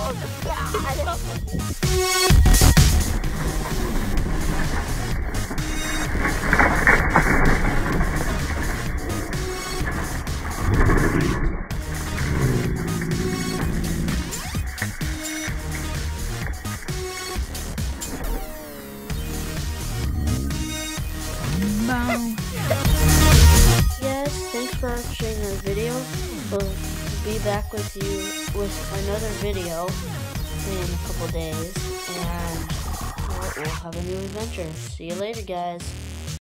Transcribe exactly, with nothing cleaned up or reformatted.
Yes, thanks for watching our video. We'll be back with you with another video in a couple days, and we'll, we'll have a new adventure. See you later, guys.